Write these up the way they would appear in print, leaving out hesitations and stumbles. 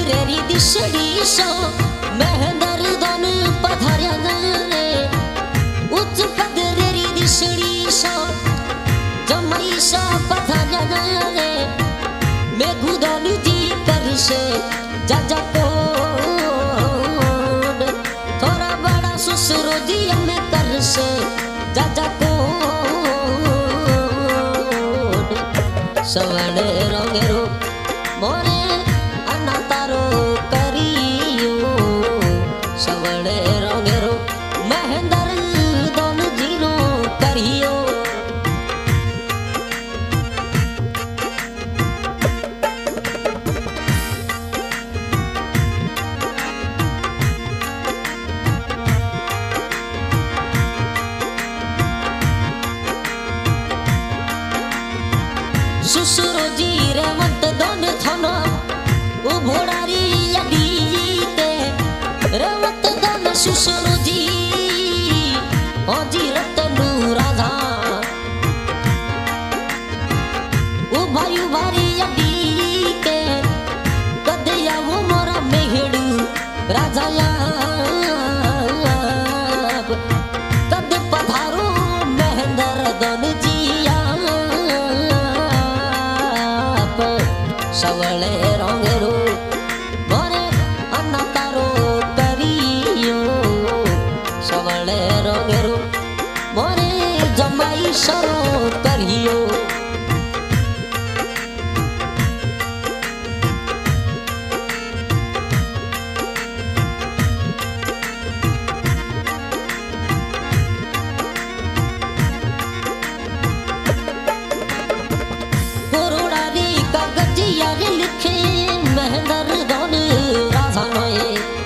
रेरी दिशड़ी सो मेहंदर दोन पधारिया रे उच्च पद रेरी दिशड़ी सो जमाई सा पधारिया रे मेघू दोन जी करसे जाजा कोड थोड़ा बड़ा ससुरो जी हमें करसे जाजा कोड सवड़े रोगेरो मोरे अन्ना तारो करियो सवड़े रोगेरो मेहंदर दोन जीरो करियो सुसुरो जी रेवंत दोन थोनो उभोड़ारी यदीते रेवंत दोन सुसुरो जी ओजी रतनु राधा उभारी उभारी यदीते कदया वो मोरा मेहड़ू राजा कद पधारो मेहंदर दोन जिया सवले रोगेरो मोरे अन्ना तारो करियो सवले रोगेरो मोरे जमाई सरो करियो मेहंदर दोन राजा नोए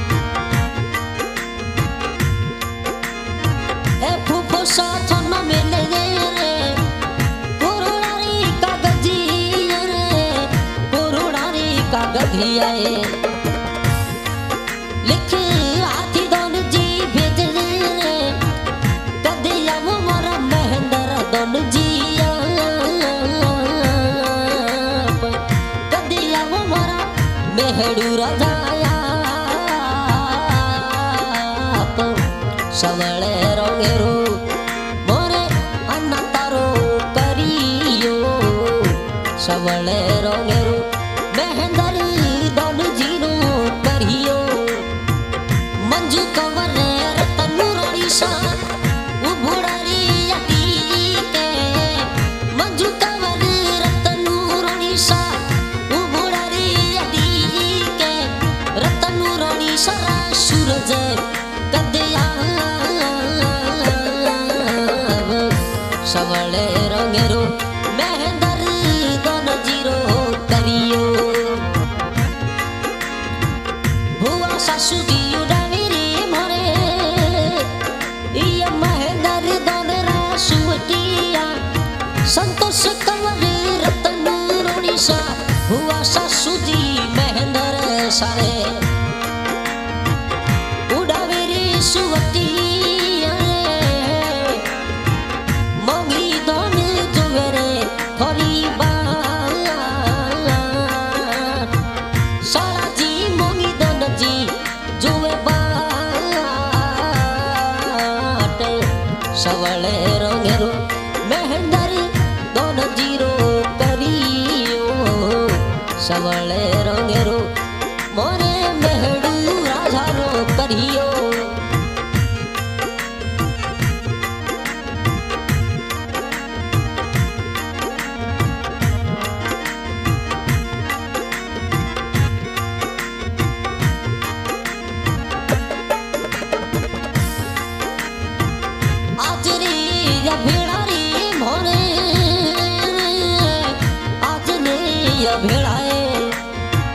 ए फूफो साथ न मिले रे पुरुणारी कागजिया रे पुरुणारी कागजिया लिख हाथी दोन जी भेज रे कदिया वो मोरा मेहंदर दोन जिया कदिया वो मोरा मेहड़ू राजाया सवले रोगेरो मोरे अन्ना तारो करियो सवले रोगेरो मेहंदर दोन जीरो करियो मंजू कंवर रतनु रानी सा उभुड़ारी यदीते मंजू कंवर रतनु रानी सा रतनु रानी सारा सूरज कदया सवले रोगेरो मेहंदर दोन जीरो करियो भुआ सासू जी उड़ावी रे मोरे ये मेहंदर दोन रासुटिया संतोष कंवर रतनु रानी सा भुआ सासू जी मेहंदर सारे उड़ावेरी सुवटिया मोगी दोन जुवेरे थोड़ी बात सारा जी मोगी दोन जी जुवे बाट सवले रोगेरो मेहंदर दोन जीरो करियो सवले रोगेरो मोरे मेहड़ू राजा रो करियो आज रे या भेड़ारी मोरे आज ने या भेड़ाए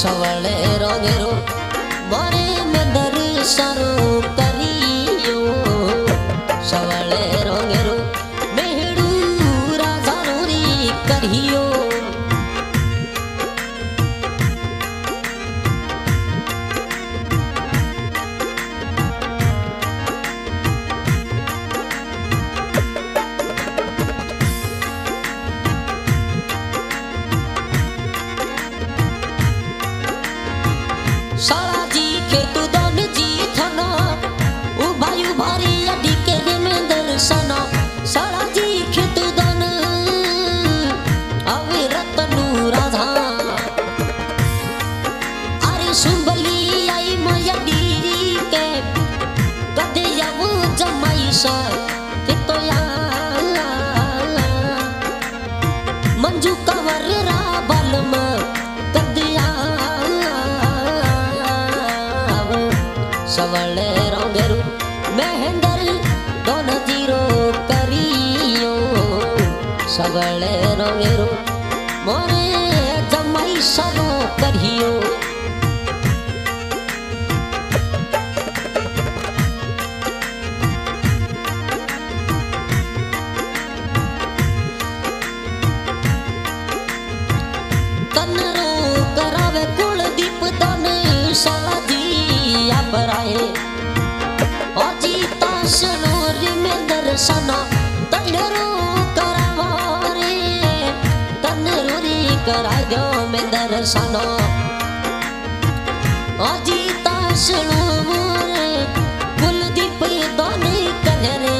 सवले रोगेरो मोरे में दर्शनो करियो सवले रोगेरो मेहड़ू राजा रोरी करियो साला जी खेतु दोन जी थना उभायु भारी अडी के में दर्शना साला जी खेतु दोन अवे रतनु राधा अरे सुंबली आई मया डीरी के कदे यावो जमाई सा के तो या मंजू कवर रा बलम सवले रोगेरु महेंद्र दोन जीरो करियो सवले रोगेरु मोरे जमाई सनो करियो कन्नरो करावे कुलदीप दोन साला जी बराए ओ जीता सनो में दर्शना तन्नरो करावारे तन्नरोरी करा दो में दर्शना ओ जीता सनो मोरे कुलदीप दोन करे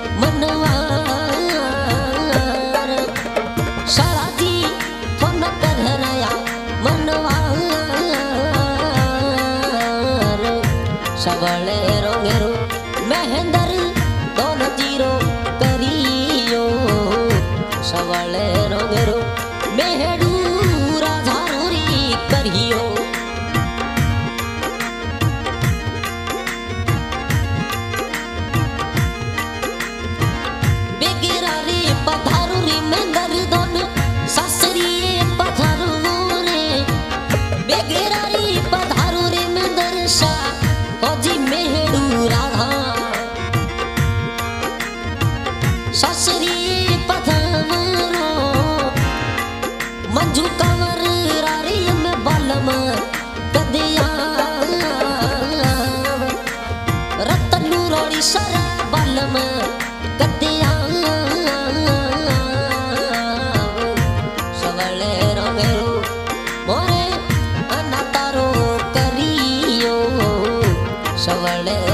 मनवार सारा जी फोन करया मनवार सवले रोगेरो महेंद्र दोन जीरो करियो सवले रोगेरो मेहड़ू राधा रोरी करियो बेगिरारी पधारू री महेंद्र दोन ससरी पधारू रे बेगिरारी पधारू रे महेंद्र सा जी मेहड़ू राधा ससरी पथमरो मंजू कंवर रारी में बलम कदिया रतनु रोड़ी सरा बलम कदिया सवले रोगेरो मोरे अनातारो करियो सवले